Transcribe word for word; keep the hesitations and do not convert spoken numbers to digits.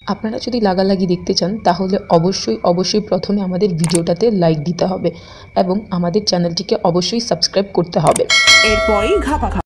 আপনারা যদি লাগালাগি দেখতে চান তাহলে অবশ্যই অবশ্যই প্রথমে আমাদের ভিডিওটাতে লাইক দিতে হবে এবং আমাদের চ্যানেলটিকে অবশ্যই সাবস্ক্রাইব করতে হবে। এরপরই ঘাপা